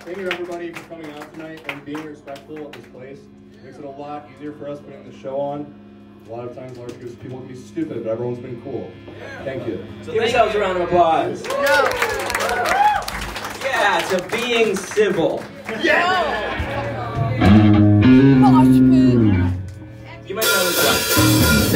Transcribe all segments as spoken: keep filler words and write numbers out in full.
Thank you everybody for coming out tonight and being respectful of this place. It makes it a lot easier for us putting the show on. A lot of times large groups of people can be stupid, but everyone's been cool. Thank you. So give yourselves a round of applause. No. Yeah, to being civil. Yeah. Mosh pit. You might know this one.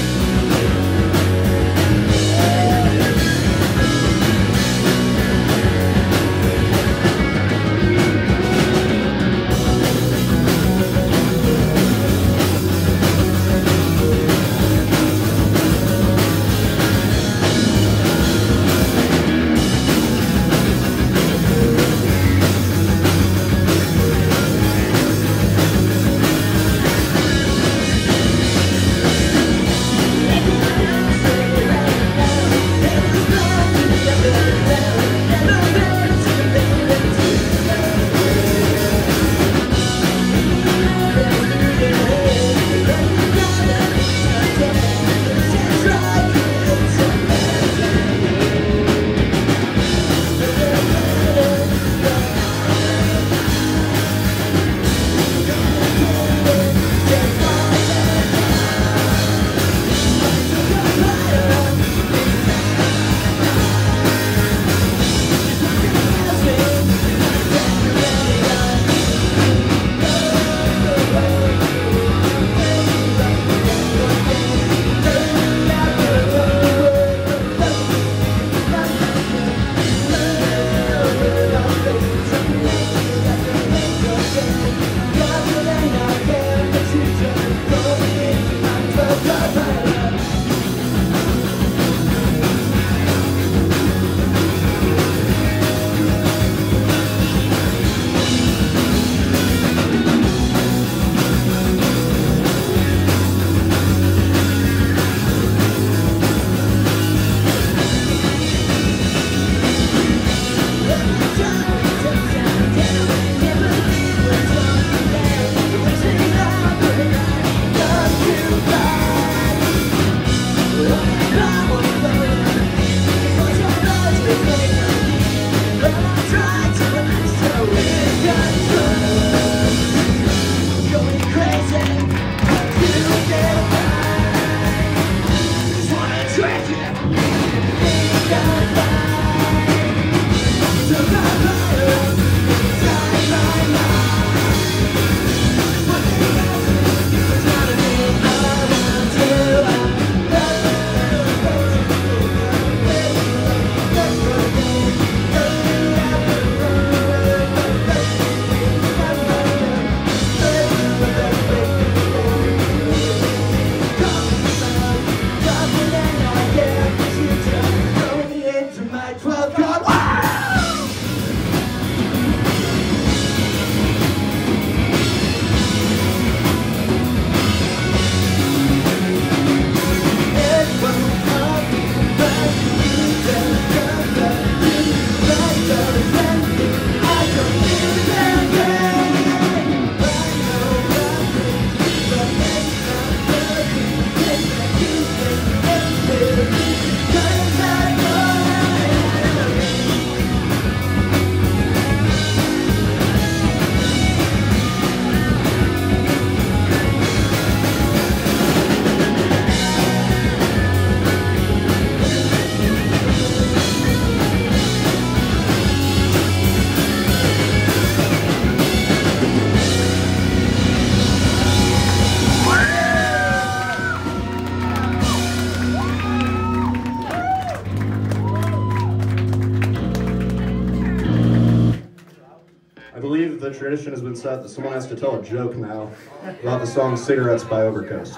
The tradition has been set that someone has to tell a joke now about the song Cigarettes by Overcoast.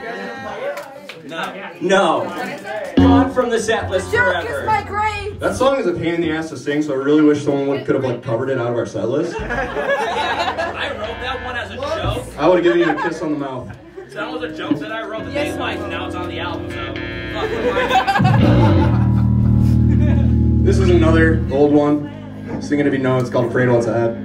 No. No. Gone from the set list forever. Joke is my grave. That song is a pain in the ass to sing, so I really wish someone would, could have like covered it out of our set list. Yeah, I wrote that one as a joke. I would have given you a kiss on the mouth. So that was a joke that I wrote that Yes. they liked, and now it's on the album, so fuck with This is another old one. Singing to be known, it's called Afraid What's Ahead.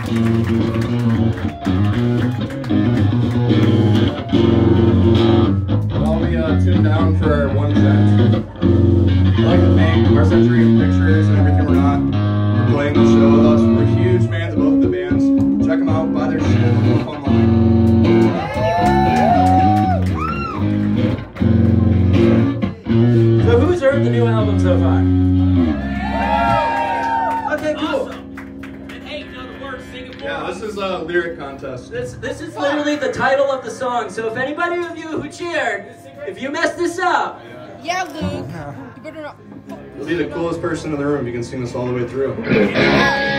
While we uh, tune down for our one set, I'd like to thank our Century Pictures and Everything We're Not for playing the show with us. We're huge fans of both the bands. Check them out, buy their shit, look online. So who's heard the new album so far? Okay, cool. Awesome. And hey, you know the words, sing it for Yeah, us. this is a lyric contest. This this is literally the title of the song. So if anybody of you who cheered, if you messed this up, Yeah, Luke. You better not. You'll be the coolest person in the room if you can sing this all the way through. Yeah.